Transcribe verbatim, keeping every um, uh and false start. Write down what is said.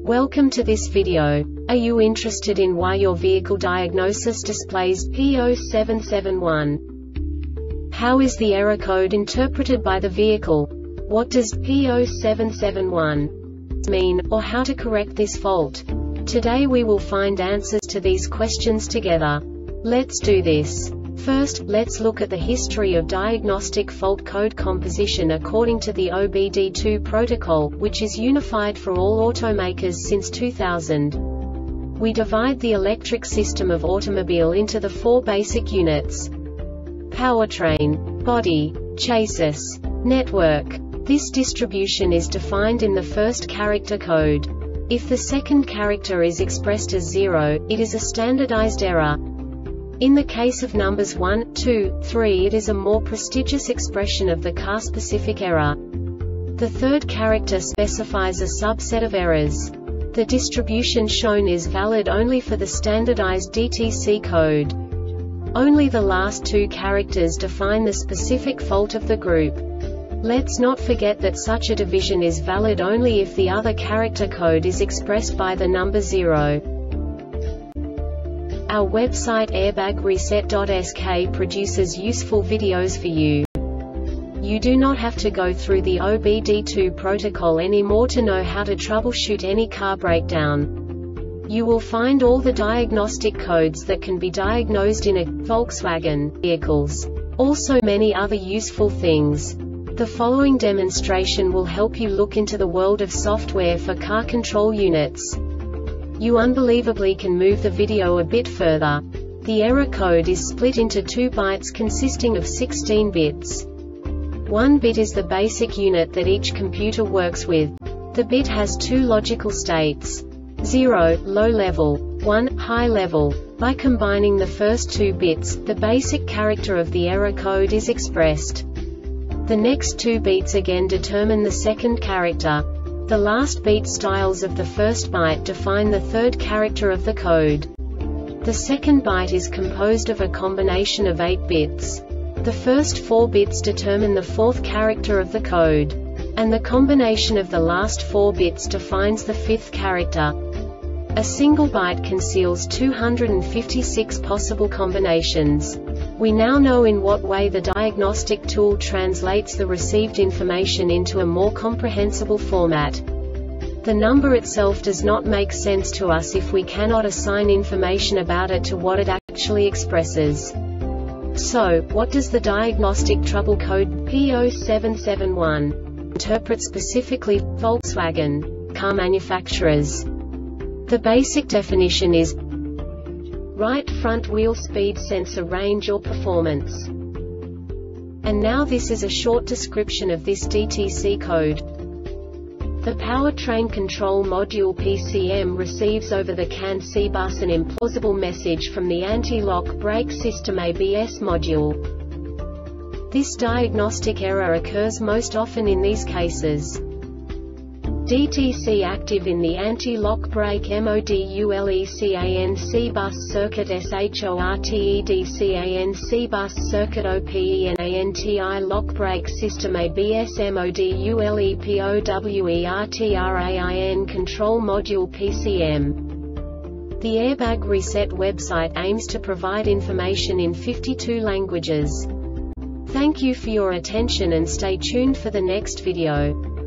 Welcome to this video. Are you interested in why your vehicle diagnosis displays P zero seven seven one? How is the error code interpreted by the vehicle? What does P zero seven seven one mean, or how to correct this fault? Today we will find answers to these questions together. Let's do this. First, let's look at the history of diagnostic fault code composition according to the O B D two protocol, which is unified for all automakers since two thousand. We divide the electric system of automobile into the four basic units: powertrain, body, chassis, network. This distribution is defined in the first character code. If the second character is expressed as zero, it is a standardized error. In the case of numbers one, two, three, it is a more prestigious expression of the car-specific error. The third character specifies a subset of errors. The distribution shown is valid only for the standardized D T C code. Only the last two characters define the specific fault of the group. Let's not forget that such a division is valid only if the other character code is expressed by the number zero. Our website airbag reset dot S K produces useful videos for you. You do not have to go through the O B D two protocol anymore to know how to troubleshoot any car breakdown. You will find all the diagnostic codes that can be diagnosed in a Volkswagen vehicles. Also many other useful things. The following demonstration will help you look into the world of software for car control units. You unbelievably can move the video a bit further. The error code is split into two bytes consisting of sixteen bits. One bit is the basic unit that each computer works with. The bit has two logical states: zero, low level, one, high level. By combining the first two bits, the basic character of the error code is expressed. The next two beats again determine the second character. The last beat styles of the first byte define the third character of the code. The second byte is composed of a combination of eight bits. The first four bits determine the fourth character of the code. And the combination of the last four bits defines the fifth character. A single byte conceals two hundred fifty-six possible combinations. We now know in what way the diagnostic tool translates the received information into a more comprehensible format. The number itself does not make sense to us if we cannot assign information about it to what it actually expresses. So, what does the diagnostic trouble code P zero seven seven one interpret specifically for Volkswagen car manufacturers? The basic definition is right front wheel speed sensor range or performance. And now this is a short description of this D T C code. The Powertrain Control Module P C M receives over the C A N C bus an implausible message from the anti-lock brake system A B S module. This diagnostic error occurs most often in these cases: D T C active in the anti-lock brake module C A N C bus circuit SHORTED C A N C bus circuit OPENANTI lock brake system A B S module POWERTRAIN control module P C M. The Airbag Reset website aims to provide information in fifty-two languages. Thank you for your attention and stay tuned for the next video.